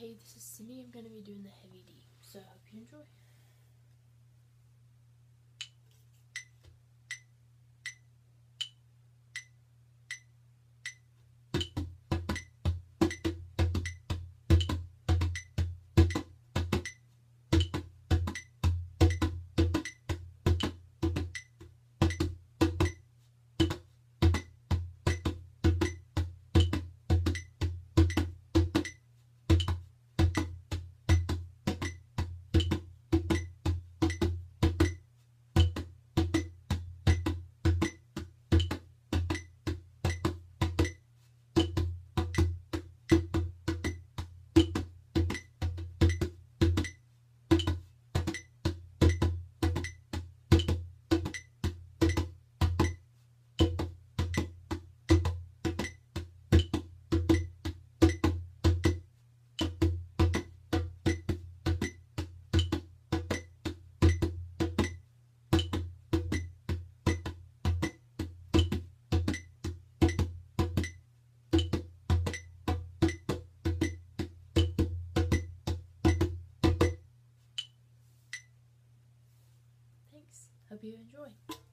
Hey, this is Cindy. I'm going to be doing the heavy D, so I hope you enjoy. Thanks. Hope you enjoy.